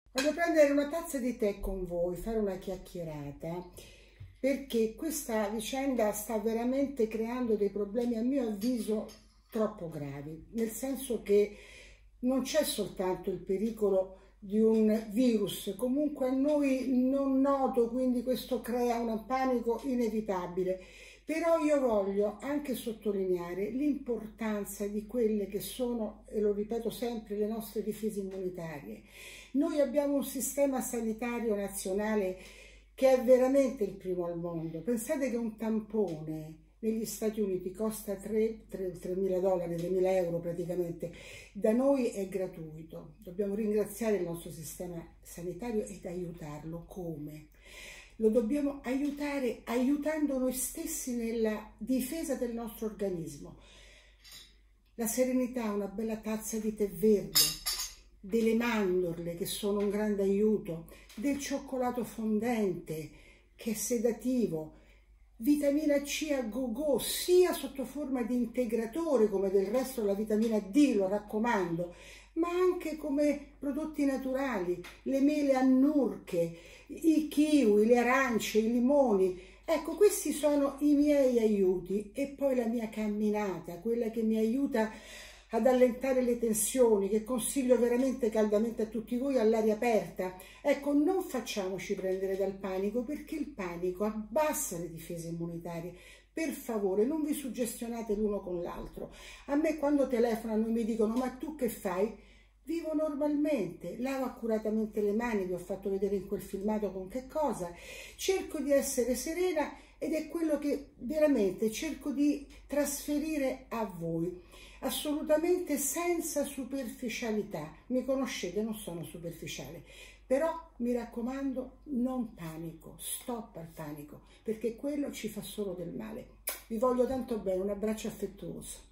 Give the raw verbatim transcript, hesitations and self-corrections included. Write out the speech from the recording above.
Voglio prendere una tazza di tè con voi, fare una chiacchierata, perché questa vicenda sta veramente creando dei problemi, a mio avviso, troppo gravi, nel senso che non c'è soltanto il pericolo di un virus, comunque a noi non noto, quindi questo crea un panico inevitabile. Però io voglio anche sottolineare l'importanza di quelle che sono, e lo ripeto sempre, le nostre difese immunitarie. Noi abbiamo un sistema sanitario nazionale che è veramente il primo al mondo. Pensate che un tampone negli Stati Uniti costa tremila dollari, tremila euro praticamente, da noi è gratuito. Dobbiamo ringraziare il nostro sistema sanitario ed aiutarlo. Come? Lo dobbiamo aiutare aiutando noi stessi nella difesa del nostro organismo. La serenità, una bella tazza di tè verde, delle mandorle che sono un grande aiuto, del cioccolato fondente che è sedativo, vitamina C a go-go, sia sotto forma di integratore come del resto la vitamina D, lo raccomando, ma anche come prodotti naturali, le mele annurche, i kiwi, le arance, i limoni. Ecco, questi sono i miei aiuti e poi la mia camminata, quella che mi aiuta ad allentare le tensioni, che consiglio veramente caldamente a tutti voi, all'aria aperta. Ecco, non facciamoci prendere dal panico, perché il panico abbassa le difese immunitarie. Per favore, non vi suggestionate l'uno con l'altro. A me quando telefonano e mi dicono "ma tu che fai?", vivo normalmente, lavo accuratamente le mani, vi ho fatto vedere in quel filmato con che cosa, cerco di essere serena ed è quello che veramente cerco di trasferire a voi, assolutamente senza superficialità. Mi conoscete, non sono superficiale, però mi raccomando, non panico, stop al panico, perché quello ci fa solo del male. Vi voglio tanto bene, un abbraccio affettuoso.